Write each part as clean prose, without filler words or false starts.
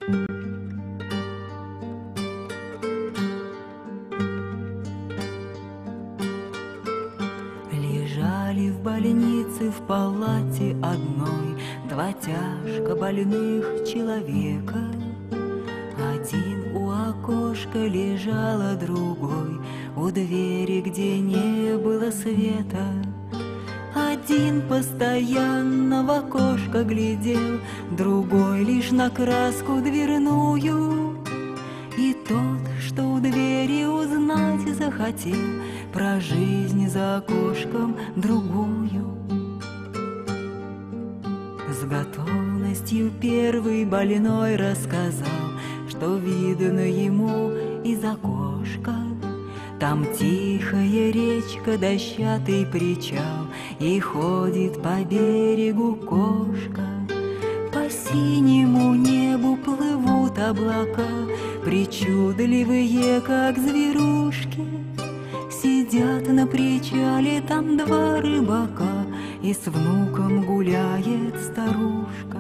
Лежали в больнице в палате одной два тяжко больных человека. Один у окошка лежал, а другой у двери, где не было света. Один постоянно в окошко глядел, другой лишь на краску дверную. И тот, что у двери, узнать захотел про жизнь за окошком другую. С готовностью первый больной рассказал, что видно ему из окошка. Там тихая речка, дощатый причал, и ходит по берегу кошка. По синему небу плывут облака, причудливые, как зверушки. Сидят на причале там два рыбака, и с внуком гуляет старушка.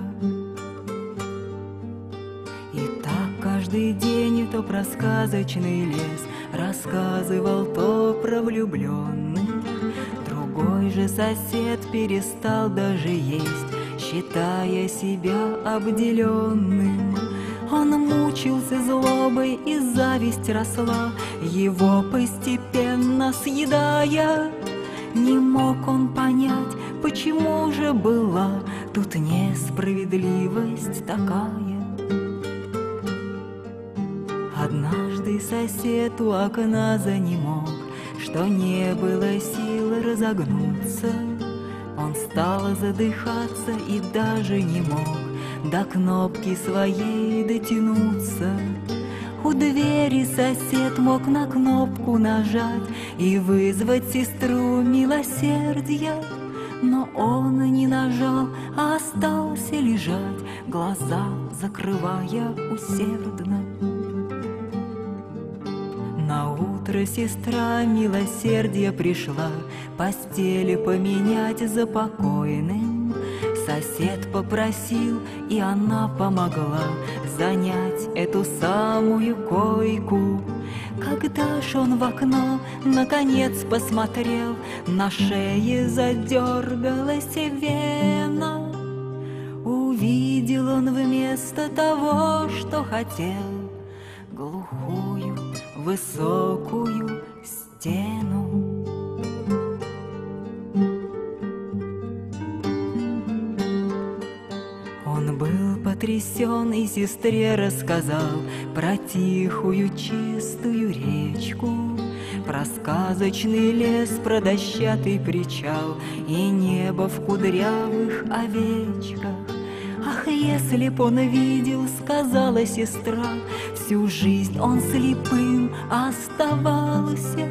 И так каждый день то про сказочный лес рассказывал, то про влюбленных. Другой же сосед перестал даже есть, считая себя обделенным. Он мучился злобой, и зависть росла, его постепенно съедая. Не мог он понять, почему же была тут несправедливость такая. Однажды сосед у окна занемог, что не было сил разогнуться. Он стал задыхаться и даже не мог до кнопки своей дотянуться. У двери сосед мог на кнопку нажать и вызвать сестру милосердия, но он не нажал, а остался лежать, глаза закрывая усердно. Наутро сестра милосердия пришла постели поменять за покойным. Сосед попросил, и она помогла занять эту самую койку. Когда ж он в окно наконец посмотрел, на шее задергалась вена. Увидел он вместо того, что хотел, глухую высокую стену. Он был потрясен и сестре рассказал про тихую чистую речку, про сказочный лес, про дощатый причал и небо в кудрявых овечках. Ах, если б он видел, сказала сестра, всю жизнь он слепым оставался.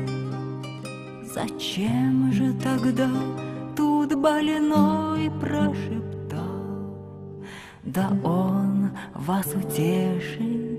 Зачем же тогда тут больной прошептал: да он вас утешит,